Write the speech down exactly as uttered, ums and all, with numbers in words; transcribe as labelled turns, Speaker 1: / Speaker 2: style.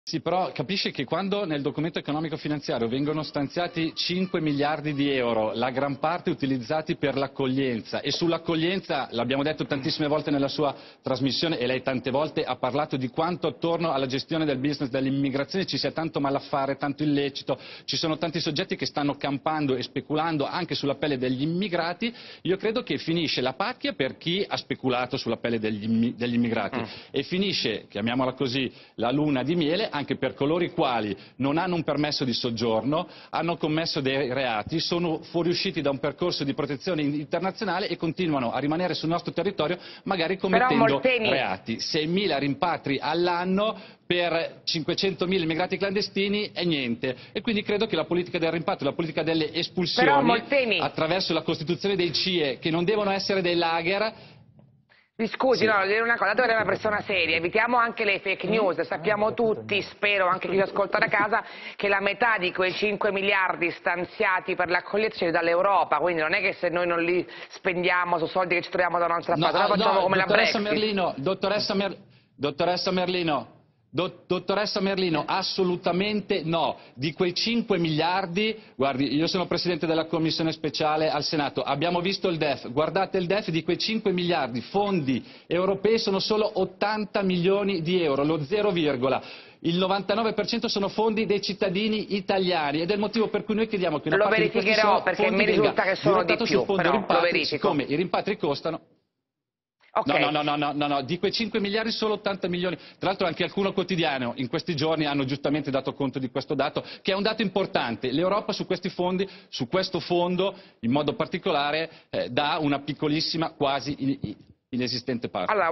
Speaker 1: Sì, però capisci che quando nel documento economico finanziario vengono stanziati cinque miliardi di euro, la gran parte utilizzati per l'accoglienza, e sull'accoglienza, l'abbiamo detto tantissime volte nella sua trasmissione e lei tante volte ha parlato di quanto attorno alla gestione del business dell'immigrazione ci sia tanto malaffare, tanto illecito, ci sono tanti soggetti che stanno campando e speculando anche sulla pelle degli immigrati. Io credo che finisce la pacchia per chi ha speculato sulla pelle degli, degli immigrati mm. e finisce, chiamiamola così, la luna di miele anche per coloro i quali non hanno un permesso di soggiorno, hanno commesso dei reati, sono fuoriusciti da un percorso di protezione internazionale e continuano a rimanere sul nostro territorio magari commettendo Molteni... reati. seimila rimpatri all'anno per cinquecentomila immigrati clandestini è niente, e quindi credo che la politica del rimpatrio, la politica delle espulsioni
Speaker 2: Molteni...
Speaker 1: attraverso la costituzione dei C I E, che non devono essere dei lager.
Speaker 2: Mi scusi,
Speaker 1: sì.
Speaker 2: no, una cosa, dato che è una persona seria, evitiamo anche le fake news, sappiamo tutti, spero anche chi ci ascolta da casa, che la metà di quei cinque miliardi stanziati per l'accoglienza è dall'Europa, quindi non è che se noi non li spendiamo su soldi che ci troviamo da un'altra parte,
Speaker 1: no,
Speaker 2: noi facciamo
Speaker 1: no,
Speaker 2: come la Brexit.
Speaker 1: Merlino, dottoressa, Mer, dottoressa Merlino, Dottoressa Merlino, assolutamente no. Di quei cinque miliardi, guardi, io sono presidente della commissione speciale al Senato, abbiamo visto il D E F, guardate il D E F, di quei cinque miliardi fondi europei sono solo ottanta milioni di euro, lo zero, il novantanove per cento sono fondi dei cittadini italiani, ed è il motivo per cui noi chiediamo che una
Speaker 2: lo
Speaker 1: parte di questi fondi
Speaker 2: perché mi risulta che sono di più,
Speaker 1: sul fondo
Speaker 2: però
Speaker 1: rimpatri,
Speaker 2: lo verifico.
Speaker 1: Siccome i rimpatri costano. Okay. No, no, no, no, no, no, di quei cinque miliardi solo ottanta milioni. Tra l'altro anche alcune quotidiano in questi giorni hanno giustamente dato conto di questo dato, che è un dato importante. L'Europa su questi fondi, su questo fondo in modo particolare, eh, dà una piccolissima, quasi inesistente parte.
Speaker 2: Allora,